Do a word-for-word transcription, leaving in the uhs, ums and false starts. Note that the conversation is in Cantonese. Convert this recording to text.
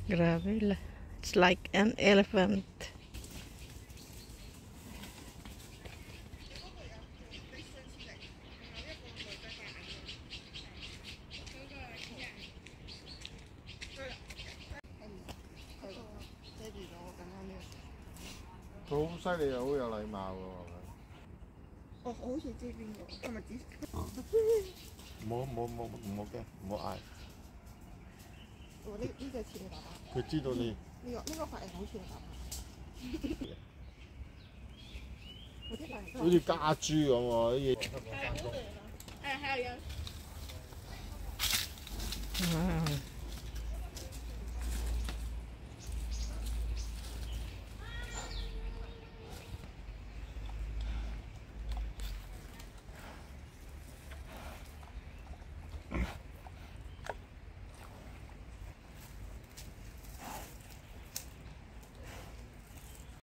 Grabe lah. It's like an elephant. 佢好犀利又好有禮貌喎。 哦，好似知邊個，今日知。 唔好唔好唔好唔好驚，唔好嗌。 我呢呢個似你爸爸。 佢知道你。 呢個呢個髮型好似你爸爸。 好似家豬咁喎啲嘢。 誒係啊。 Wow.